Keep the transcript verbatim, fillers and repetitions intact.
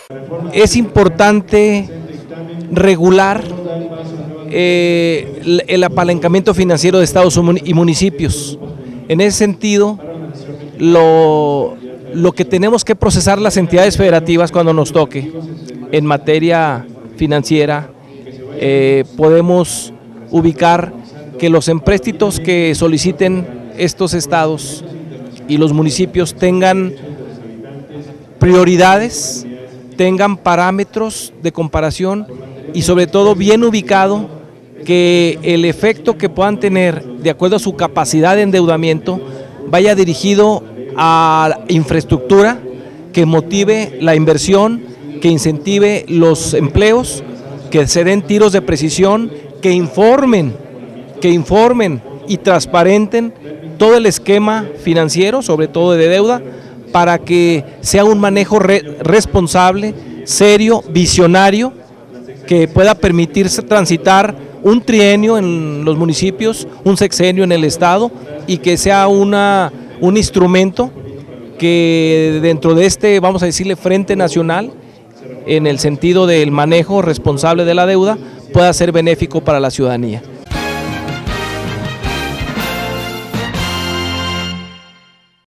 Es importante regular eh, el apalancamiento financiero de estados y municipios. En ese sentido, lo, lo que tenemos que procesar las entidades federativas cuando nos toque en materia financiera, eh, podemos ubicar que los empréstitos que soliciten estos estados y los municipios tengan prioridades, tengan parámetros de comparación y sobre todo bien ubicado que el efecto que puedan tener de acuerdo a su capacidad de endeudamiento vaya dirigido a infraestructura que motive la inversión, que incentive los empleos, que se den tiros de precisión, que informen, que informen y transparenten todo el esquema financiero, sobre todo de deuda, para que sea un manejo re responsable, serio, visionario, que pueda permitirse transitar un trienio en los municipios, un sexenio en el estado y que sea una, un instrumento que dentro de este, vamos a decirle, frente nacional, en el sentido del manejo responsable de la deuda, pueda ser benéfico para la ciudadanía.